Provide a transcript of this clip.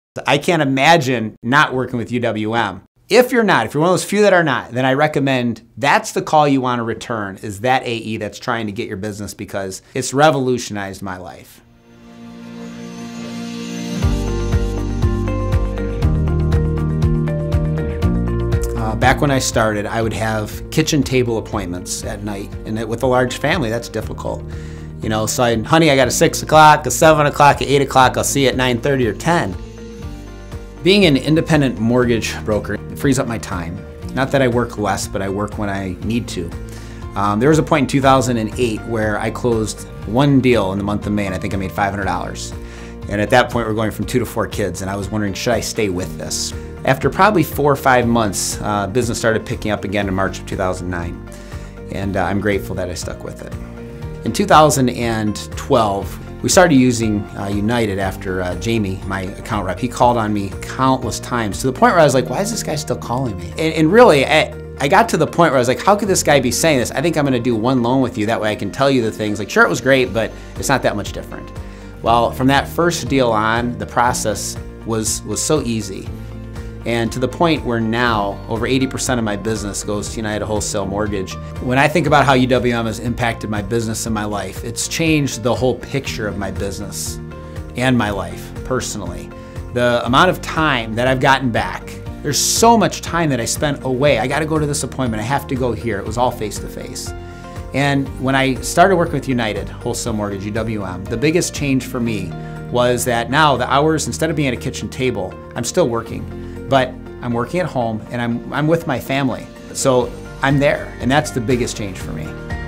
I can't imagine not working with UWM. If you're one of those few that are not, then I recommend that's the call you want to return, is that AE that's trying to get your business, because it's revolutionized my life. Back when I started, I would have kitchen table appointments at night, and with a large family, that's difficult. You know, so honey, I got a 6 o'clock, a 7 o'clock, a 8 o'clock, I'll see you at 9:30 or 10. Being an independent mortgage broker, it frees up my time. Not that I work less, but I work when I need to. There was a point in 2008 where I closed one deal in the month of May, and I think I made $500. And at that point, we're going from 2 to 4 kids, and I was wondering, should I stay with this? After probably 4 or 5 months, business started picking up again in March of 2009, and I'm grateful that I stuck with it. In 2012, we started using United after Jamie, my account rep. He called on me countless times, to the point where I was like, why is this guy still calling me? And really, I got to the point where I was like, how could this guy be saying this? I think I'm gonna do one loan with you, that way I can tell you the things. Like, sure, it was great, but it's not that much different. Well, from that first deal on, the process was so easy. And to the point where now, over 80% of my business goes to United Wholesale Mortgage. When I think about how UWM has impacted my business and my life, it's changed the whole picture of my business and my life, personally. The amount of time that I've gotten back, there's so much time that I spent away. I gotta go to this appointment, I have to go here. It was all face-to-face. And when I started working with United Wholesale Mortgage, UWM, the biggest change for me was that now the hours, instead of being at a kitchen table, I'm still working. But I'm working at home, and I'm with my family. So I'm there, and that's the biggest change for me.